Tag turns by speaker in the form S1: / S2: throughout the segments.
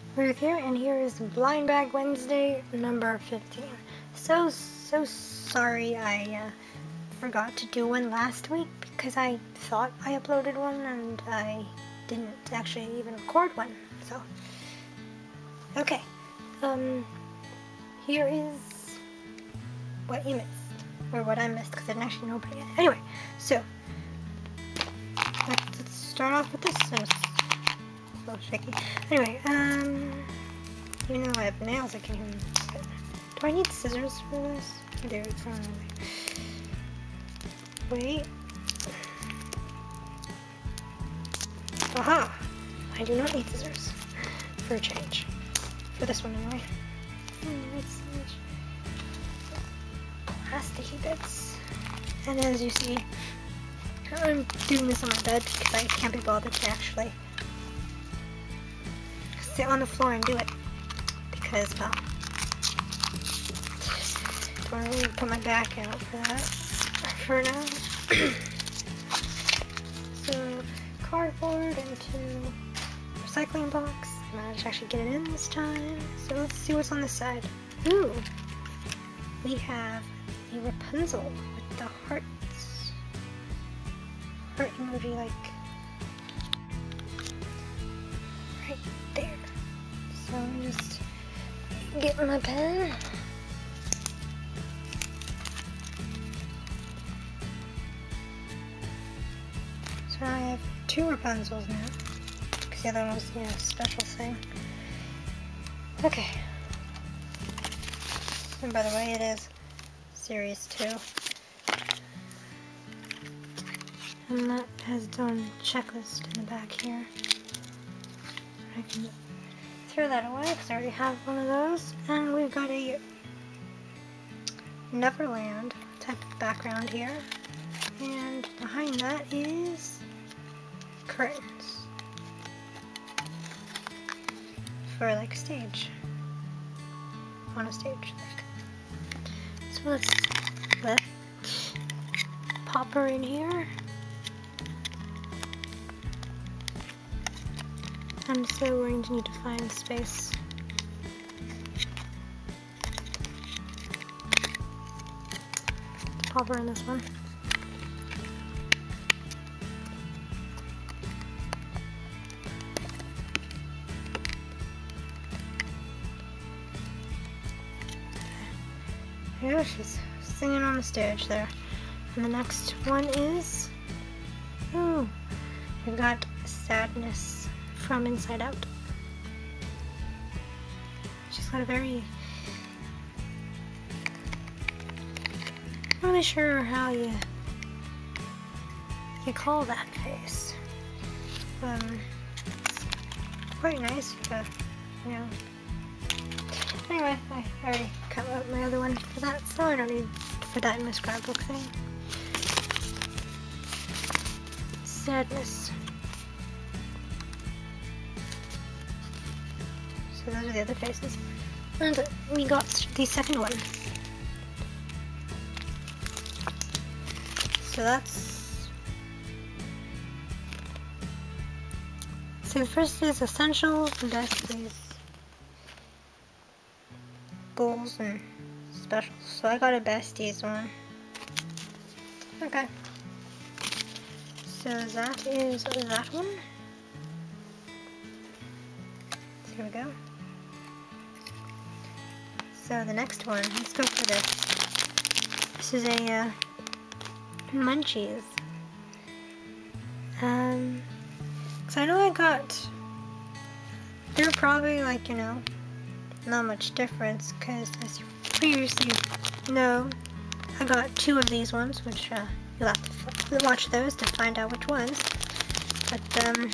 S1: Ruth here, and here is Blind Bag Wednesday number 15. So sorry I forgot to do one last week because I thought I uploaded one and I didn't actually even record one. So, okay. Here is what you missed, or what I missed because I didn't actually know about it yet. Anyway, so let's start off with this. So shaky. Anyway, even though I have nails, I can even. Do I need scissors for this? I do. Wait. Aha! I do not need scissors for a change. For this one, anyway. It's plasticky bits. And as you see, I'm doing this on my bed because I can't be bothered to actually sit on the floor and do it because, well, don't really put my back out for that for now. So, cardboard into recycling box. I managed to actually get it in this time. So let's see what's on this side. Ooh, we have a Rapunzel with the heart emoji, like right there. So I'm just getting my pen. So now I have two Rapunzels now, because the other one was a special thing. Okay. And by the way, it is Series 2. And that has its own checklist in the back here. I can throw that away because I already have one of those. And we've got a Neverland type of background here. And behind that is curtains for like stage. On a stage, like. So let's pop her in here. I'm still going to need to find space. Pop her in this one. Yeah, she's singing on the stage there. And the next one is, oh, we've got Sadness from Inside Out. She's got a very, not really sure how you call that face. It's quite nice, but you know. Anyway, I already cut out my other one for that, so I don't need for that in my scrapbook thing. Sadness. So those are the other faces. And we got the second one. So that's... So the first is Essentials, and that's these goals and specials. So I got a Besties one. Okay. So that is that one. So here we go. So the next one, let's go for this. This is a Munchies. So I know I got, they're probably like, you know, not much difference, because as you previously know, I got two of these ones, which you'll have to watch those to find out which ones. But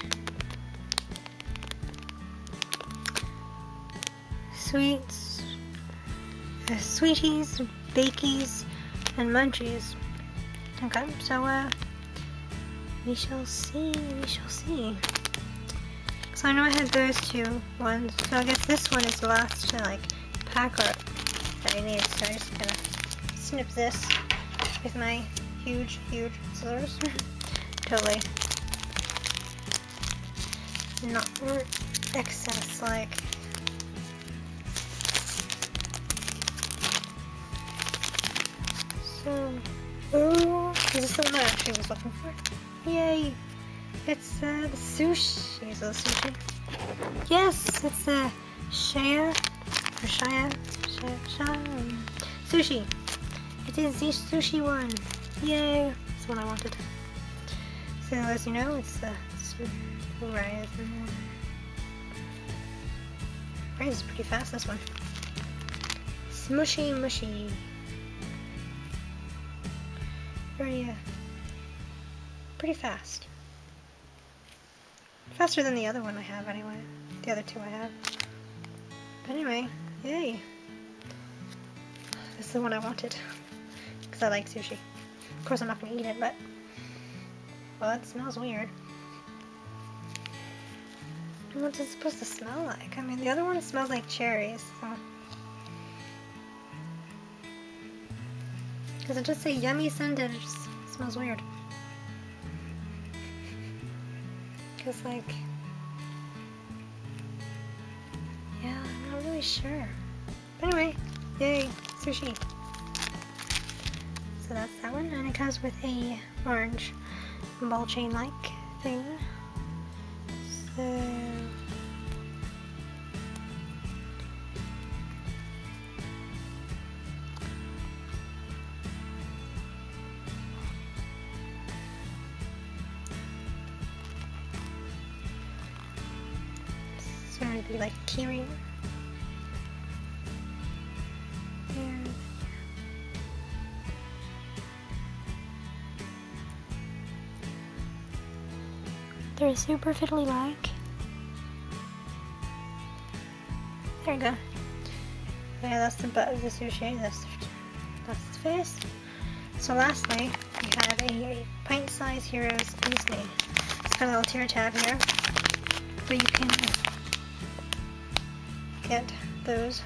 S1: sweets, sweeties, bakies, and munchies. Okay, so we shall see. So I know I had those two ones, so I guess this one is the last like pack art that I need. So I'm just gonna snip this with my huge scissors. Totally not excess like So, oh, this is the one I actually was looking for. Yay! It's the sushi. Is it sushi? Yes, it's the sushi. It is the sushi one. Yay! It's the one I wanted. So as you know, it's the rice. Rice is pretty fast. This one. Smushy mushy. Pretty fast. Faster than the other one I have anyway. The other two I have. But anyway, yay. This is the one I wanted. Because I like sushi. Of course I'm not going to eat it, but... well, it smells weird. What's it supposed to smell like? I mean, the other one smells like cherries, so... Because it just say yummy scented, it just smells weird. Because, like... yeah, I'm not really sure. But anyway, yay, sushi. So that's that one, and it comes with a orange ball chain-like thing. So... it's going to be like a keyring. And they're super fiddly-like. There you go. Yeah, that's the butt of the sushi. That's the face. So lastly, we have a pint-sized Heroes Disney. It's got a little tear tab here, but you can get those.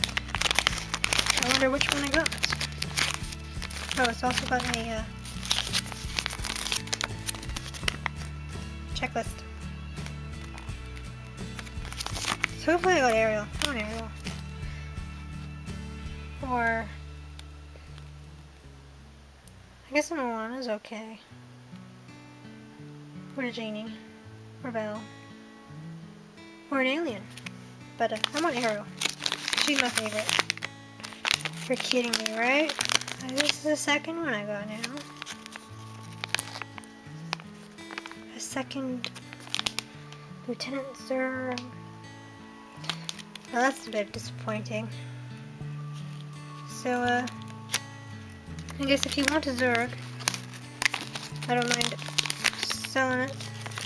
S1: I wonder which one I got. Oh, it's also got a checklist. So hopefully I got Ariel. I want Ariel. Or... I guess Moana's okay. Or a Genie. Or Belle. Or an alien. But I want Ariel. She's my favorite. You're kidding me, right? This is the second one I got now. A second Lieutenant Zurg. Well, that's a bit disappointing. So, I guess if you want a Zurg, I don't mind selling it.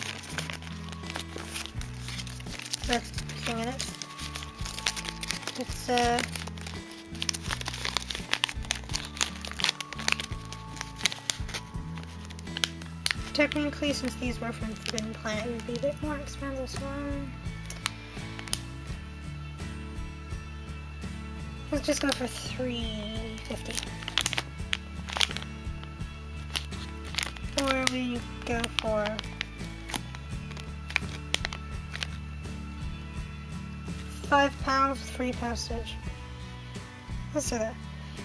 S1: That's the thing in it. It's, technically, since these were from Forbidden Planet, it would be a bit more expensive, so let's just go for $3.50. Or we go for £5 free postage. Let's do that.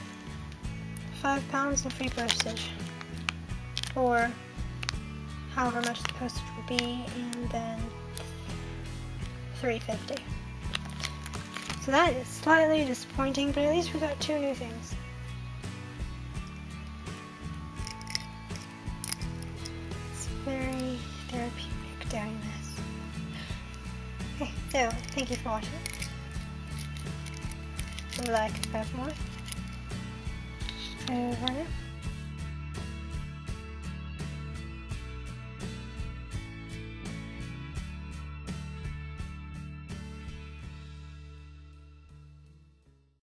S1: £5 and free postage. Or however much the postage will be, and then $3.50. So that is slightly disappointing, but at least we got two new things. It's very therapeutic doing this. Okay, so thank you for watching. Like, subscribe for more. Over now.